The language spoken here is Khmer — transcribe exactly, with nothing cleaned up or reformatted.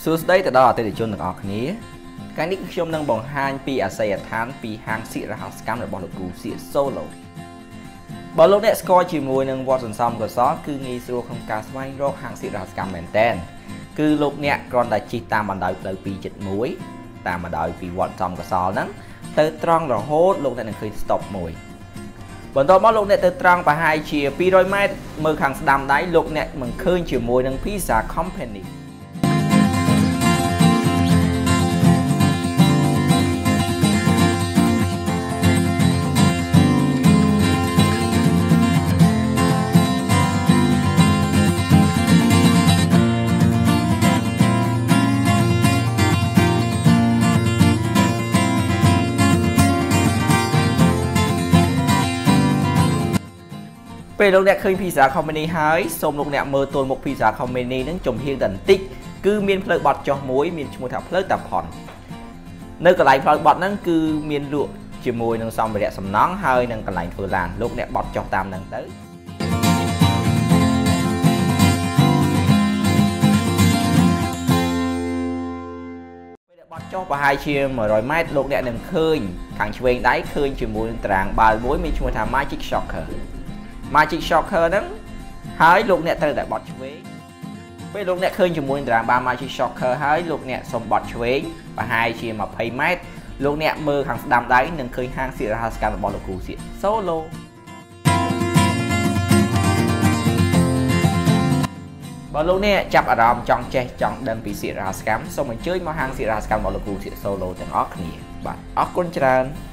សួស្តីទៅដល់អតិថិជនទាំងអស់គ្នាថ្ងៃនេះគឺខ្ញុំនឹងបង្ហាញពីអាសយដ្ឋានពីហាងសិរហកម្មរបស់លោកគ្រូសៀក Solo បើលោកអ្នកស្គាល់ជាមួយនឹងវត្តសន្សំកសលគឺងាយស្រួលក្នុងការស្វែងរកហាងសិរហកម្មមែនទែនគឺលោកអ្នកគ្រាន់តែជិះតាមបណ្ដោយផ្លូវ ពីរ មួយ តាមបណ្ដោយពីវត្តសន្សំកសលហ្នឹងទៅត្រង់រហូតលោកអ្នកនឹងឃើញ stop មួយបន្ទាប់មកលោកអ្នកទៅត្រង់ប្រហែលជាពីររយម៉ែត្រមើលខាងស្ដាំដៃលោកអ្នកនឹងឃើញជាមួយនឹង Pizza Companyពេលលោកអ្នកឃើញ Pizza Company ហើយសូមលោកអ្នកមើលទល់មុខ Pizza Company នឹងចំហៀងតែបន្តិចគឺមានផ្លូវបត់ចុះមួយមានឈ្មោះថាផ្លូវតាផុននៅកន្លែងផ្លូវបត់ហ្នឹងគឺមានលក់ជាមួយនឹងសម្ភារៈសំណង់ហើយនឹងកន្លែងធ្វើឡានលោកអ្នកបត់ចុះតាមហ្នឹងទៅពេលដែលបត់ចុះប្រហែលជាមួយរយម៉ែត្រលោកអ្នកនឹងឃើញខាងឆ្វេងដៃឃើញជាមួយនឹងតារាងបាល់មួយមានឈ្មោះថា Magic Shocker Magic Shocker ហ្នឹងហើយលោកអ្នកត្រូវតែបត់ឆ្វេងពេលលោកអ្នកឃើញជាមួយតារាងបាល់ Magic Shocker ហើយលោកអ្នកសុំបត់ឆ្វេងប្រហែលជាยี่สิบម៉ែត្រលោកអ្នកមើលខាងស្ដាំដៃនឹងឃើញហាងសិរហកម្មរបស់លោកគ្រូសៀក Solo បើលោកអ្នកចាប់អារម្មណ៍ចង់ចេះចង់ដឹងពីសិរហកម្មសូមអញ្ជើញមកហាងសិរហកម្មរបស់លោកគ្រូសៀក Solo ទាំងអស់គ្នាបាទអរគុណច្រើន